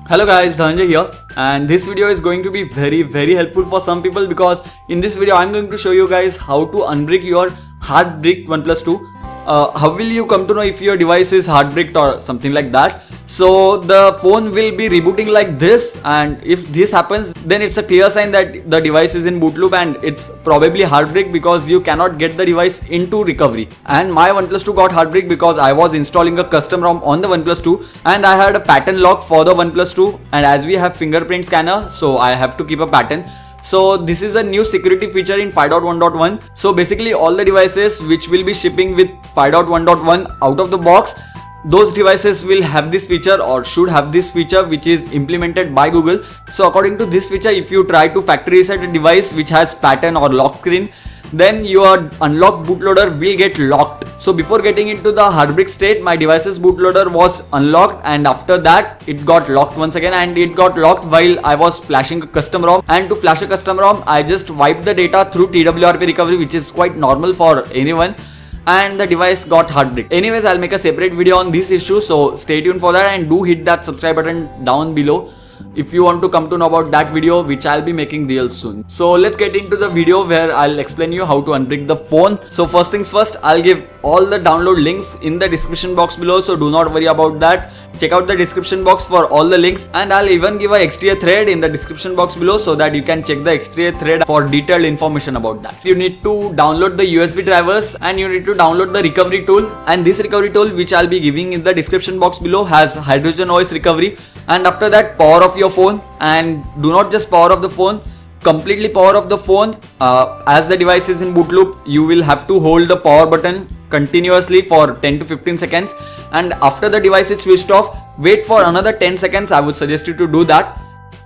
Hello guys, Dhananjay here, and this video is going to be very helpful for some people because in this video I'm going to show you guys how to unbrick your hard bricked OnePlus 2. How will you come to know if your device is hard bricked or something like that? So the phone will be rebooting like this, and if this happens then it's a clear sign that the device is in boot loop and it's probably hard bricked because you cannot get the device into recovery. And my OnePlus 2 got hard bricked because I was installing a custom ROM on the OnePlus 2 and I had a pattern lock for the OnePlus 2, and as we have fingerprint scanner, so I have to keep a pattern. So this is a new security feature in 5.1.1. So basically all the devices which will be shipping with 5.1.1 out of the box, those devices will have this feature or should have this feature which is implemented by Google. So according to this feature, if you try to factory reset a device which has pattern or lock screen, then your unlocked bootloader will get locked. So before getting into the hard brick state, my device's bootloader was unlocked, and after that it got locked once again, and it got locked while I was flashing a custom ROM. And to flash a custom ROM, I just wiped the data through TWRP recovery, which is quite normal for anyone, and the device got hard bricked. Anyways, I'll make a separate video on this issue, so stay tuned for that, and do hit that subscribe button down below if you want to come to know about that video, which I'll be making real soon. So let's get into the video where I'll explain you how to unbrick the phone. So first things first, I'll give all the download links in the description box below, so do not worry about that. Check out the description box for all the links, and I'll even give a XDA thread in the description box below so that you can check the XDA thread for detailed information about that. You need to download the USB drivers and you need to download the recovery tool, and this recovery tool which I'll be giving in the description box below has Hydrogen OS recovery. And after that, power off your phone, and do not just power off the phone, completely power off the phone. As the device is in boot loop, you will have to hold the power button continuously for 10 to 15 seconds, and after the device is switched off, wait for another 10 seconds. I would suggest you to do that.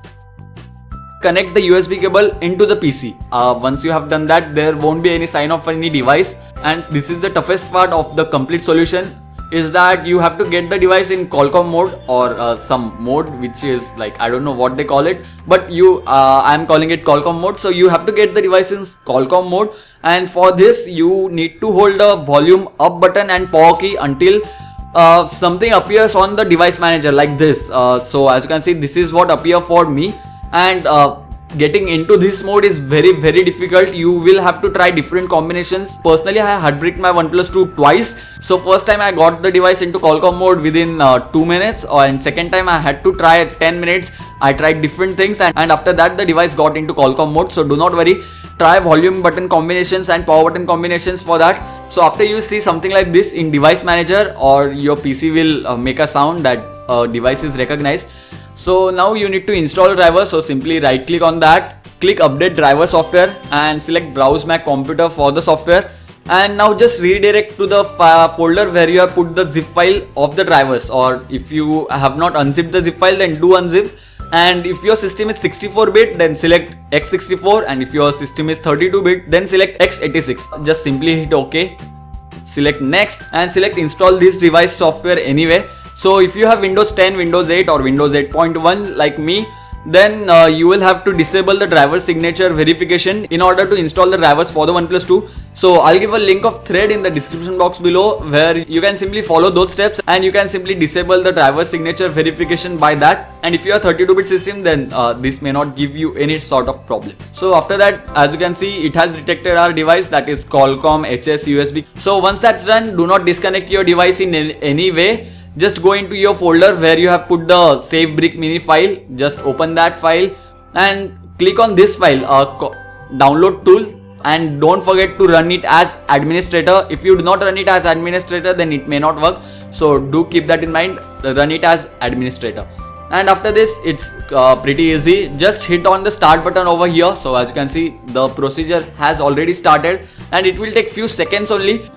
Connect the USB cable into the PC. Once you have done that, there won't be any sign of any device, and this is the toughest part of the complete solution, is that you have to get the device in Qualcomm mode or some mode which is like, I don't know what they call it, but I'm calling it Qualcomm mode. So you have to get the device in Qualcomm mode, and for this you need to hold the volume up button and power key until something appears on the device manager like this. So as you can see, this is what appears for me, and getting into this mode is very difficult. You will have to try different combinations. Personally, I had bricked my OnePlus 2 twice. So first time I got the device into Qualcomm mode within 2 minutes, and second time I had to try 10 minutes. I tried different things, and after that the device got into Qualcomm mode. So do not worry, try volume button combinations and power button combinations for that. So after you see something like this in device manager, or your PC will make a sound that device is recognized. So now you need to install a driver. So simply right click on that, click update driver software, and select browse Mac computer for the software. And now just redirect to the folder where you have put the zip file of the drivers, or if you have not unzipped the zip file, then do unzip. And if your system is 64-bit, then select x64, and if your system is 32-bit, then select x86. Just simply hit OK, select next, and select install this device software anyway. So if you have Windows 10, Windows 8 or Windows 8.1 like me, then you will have to disable the driver signature verification in order to install the drivers for the OnePlus 2. So I'll give a link of thread in the description box below where you can simply follow those steps, and you can simply disable the driver signature verification by that. And if you are 32-bit system, then this may not give you any sort of problem. So after that, as you can see, it has detected our device, that is Qualcomm HS USB. So once that's done, do not disconnect your device in any way. Just go into your folder where you have put the save brick mini file. Just open that file and click on this file, download tool, and don't forget to run it as administrator. If you do not run it as administrator, then it may not work. So do keep that in mind, run it as administrator. And after this, it's pretty easy. Just hit on the start button over here. So as you can see, the procedure has already started, and it will take few seconds only.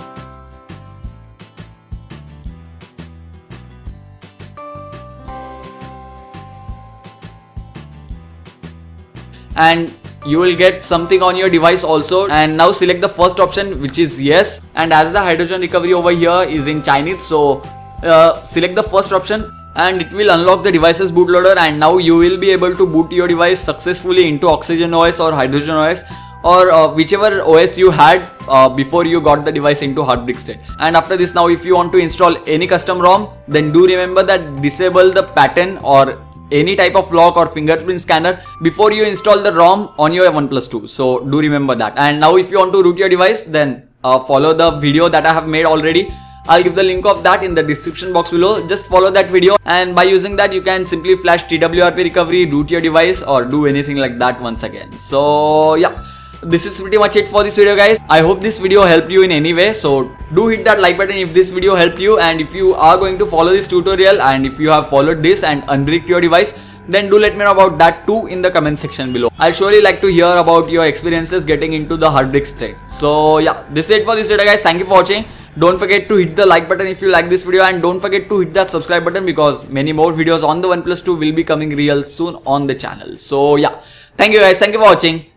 And you will get something on your device also. And now select the first option, which is yes, and as the hydrogen recovery over here is in Chinese, so select the first option, and it will unlock the device's bootloader, and now you will be able to boot your device successfully into Oxygen OS or Hydrogen OS, or whichever OS you had before you got the device into hard brick state. And after this, now if you want to install any custom ROM, then do remember that disable the pattern or any type of lock or fingerprint scanner before you install the ROM on your OnePlus 2. So do remember that. And now if you want to root your device, then follow the video that I have made already. I'll give the link of that in the description box below. Just follow that video, and by using that you can simply flash TWRP recovery, root your device, or do anything like that once again. So yeah, this is pretty much it for this video, guys. I hope this video helped you in any way. So do hit that like button if this video helped you, and if you are going to follow this tutorial and if you have followed this and unbricked your device, then do let me know about that too in the comment section below. I'll surely like to hear about your experiences getting into the hard brick state. So yeah, this is it for this video, guys. Thank you for watching. Don't forget to hit the like button if you like this video, and don't forget to hit that subscribe button because many more videos on the OnePlus 2 will be coming real soon on the channel. So yeah, thank you guys. Thank you for watching.